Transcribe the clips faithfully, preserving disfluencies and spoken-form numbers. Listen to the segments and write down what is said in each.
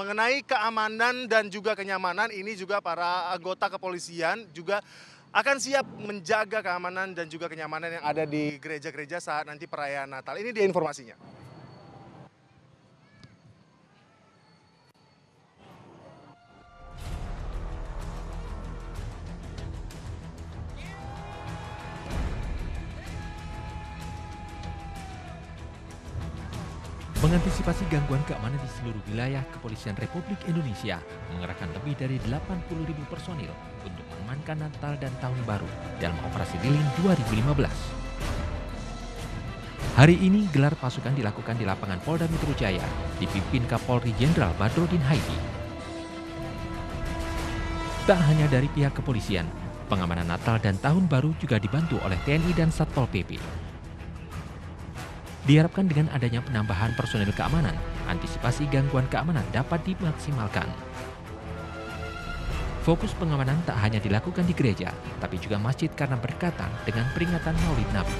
mengenai keamanan dan juga kenyamanan, ini juga para anggota kepolisian juga akan siap menjaga keamanan dan juga kenyamanan yang ada di gereja-gereja saat nanti perayaan Natal. Ini dia informasinya. Mengantisipasi gangguan keamanan di seluruh wilayah, Kepolisian Republik Indonesia mengerahkan lebih dari delapan puluh ribu personil untuk mengamankan Natal dan Tahun Baru dalam Operasi Lilin dua ribu lima belas. Hari ini gelar pasukan dilakukan di lapangan Polda Metro Jaya, dipimpin Kapolri Jenderal Badrodin Haiti. Tak hanya dari pihak kepolisian, pengamanan Natal dan Tahun Baru juga dibantu oleh T N I dan Satpol P P. Diharapkan dengan adanya penambahan personil keamanan, antisipasi gangguan keamanan dapat dimaksimalkan. Fokus pengamanan tak hanya dilakukan di gereja, tapi juga masjid karena berkaitan dengan peringatan Maulid Nabi.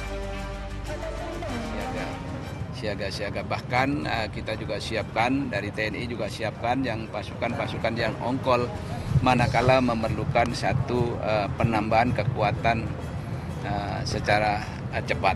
Siaga-siaga, bahkan uh, kita juga siapkan, dari T N I juga siapkan yang pasukan-pasukan yang ongkol manakala memerlukan satu uh, penambahan kekuatan uh, secara uh, cepat.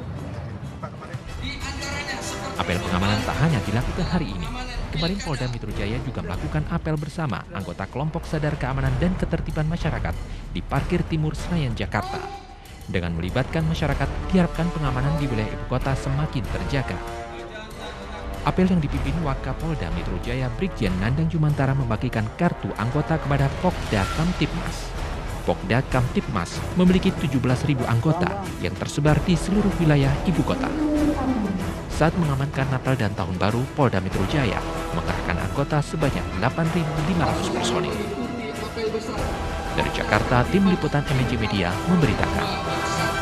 Apel pengamanan tak hanya dilakukan hari ini. Kemarin Polda Metro Jaya juga melakukan apel bersama anggota kelompok sadar keamanan dan ketertiban masyarakat di Parkir Timur Senayan, Jakarta. Dengan melibatkan masyarakat, diharapkan pengamanan di wilayah ibu kota semakin terjaga. Apel yang dipimpin Wakapolda Metro Jaya Brigjen Nandang Jumantara membagikan kartu anggota kepada Pokda Kamtipmas. Pokda Kamtipmas memiliki tujuh belas ribu anggota yang tersebar di seluruh wilayah ibu kota. Saat mengamankan Natal dan Tahun Baru, Polda Metro Jaya mengerahkan anggota sebanyak delapan ribu lima ratus personil. Dari Jakarta, tim liputan M N J Media memberitakan.